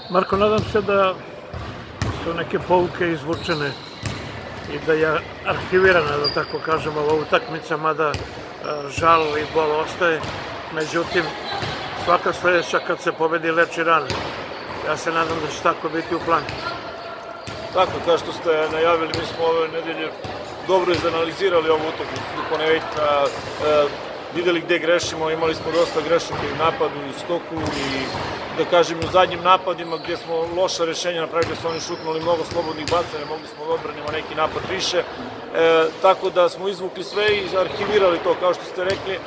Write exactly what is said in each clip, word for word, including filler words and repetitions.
Marko, nadam se da su neke pouke izvučene i da je arhivirana, da tako kažemo, ova utakmica, mada žal i bol ostaje. Međutim, svaka sledeća kad se pobedi leči rane. Ja se nadam da će tako biti u planu. Tako, kao što ste najavili, mi smo ove nedelje dobro izanalizirali ovu utakmicu ponedeljka, videli gde grešimo, imali smo dosta grešaka i u napadu i u skoku i da kažem u zadnjim napadima gdje smo loša rešenja napravili, gde su oni šutnuli mnogo slobodnih bacanja, mogli smo da odbranimo neki napad više, tako da smo izvukli sve i arhivirali to, kao što ste rekli.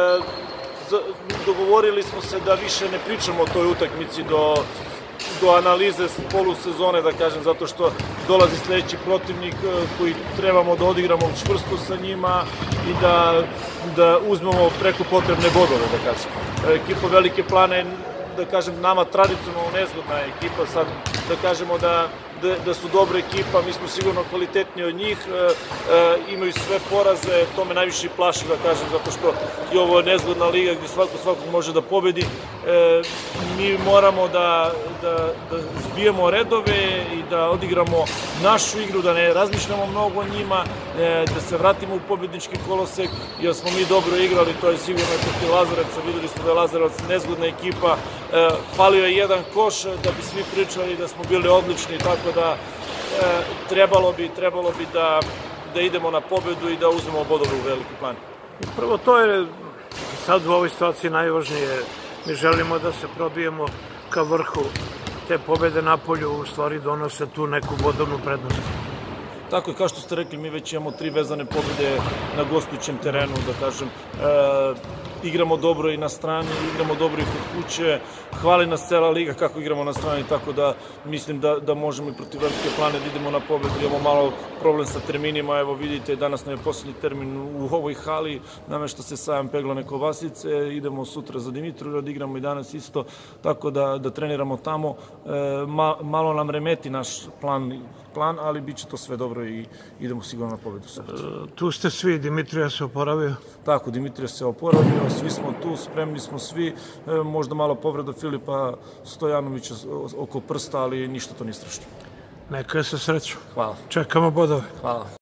Dogovorili smo se da više ne pričamo o toj utakmici do do analize polusezone, da kažem, zato što dolazi sledeći protivnik koji trebamo da odigramo čvrsto sa njima i da uzmemo preko potrebne bodove, da kažem. Ekipa Velike Plane je, da kažem, nama tradicionalno nezgodna ekipa, sad da kažemo da su dobra ekipa, mi smo sigurno kvalitetniji od njih, imaju sve poraze, to me najviše i plaši, da kažem, zato što je ovo nezgodna liga gdje svako svakog može da pobedi. Mi moramo da zbijemo redove i da odigramo našu igru, da ne razmišljamo mnogo o njima, da se vratimo u pobednički kolosek, jer smo mi dobro igrali, to je sigurno protiv Lazarevaca, videli smo da je Lazarevac nezgodna ekipa, falio je jedan koš da bi svi pričali da smo bili odlični, tako da trebalo bi trebalo bi da idemo na pobedu i da uzmemo bodove u Veliki Plani. Prvo, to je sad u ovoj situaciji najvažnije. Mi želimo da se probijemo ka vrhu. Te pobede napolju u stvari donose tu neku bodovnu prednost. Tako je, kao što ste rekli, mi već imamo tri vezane pobede na gostujućem terenu, da kažem. Igramo dobro i na strani, igramo dobro i kod kuće, hvali nas cela liga kako igramo na strani, tako da mislim da možemo i protiv Velike Plane da idemo na pobedu. Imamo malo problem sa terminima, evo vidite, danas nam je poslednji termin u ovoj hali, namešta se sajam peglane kobasice, idemo sutra za Dimitrovgrad, igramo i danas isto, tako da treniramo tamo. Malo nam remeti naš plan, ali bit će to sve dobro i idemo sigurno na pobedu. Tu ste svi, Dimitrija se oporavio? Tako, Dimitrija se oporavio, svi smo tu, spremni smo svi, možda malo povreda Filipa Stojanovića oko prsta, ali ništa to nije strašno. Neka je sa srećom. Hvala. Čekamo bodove. Hvala.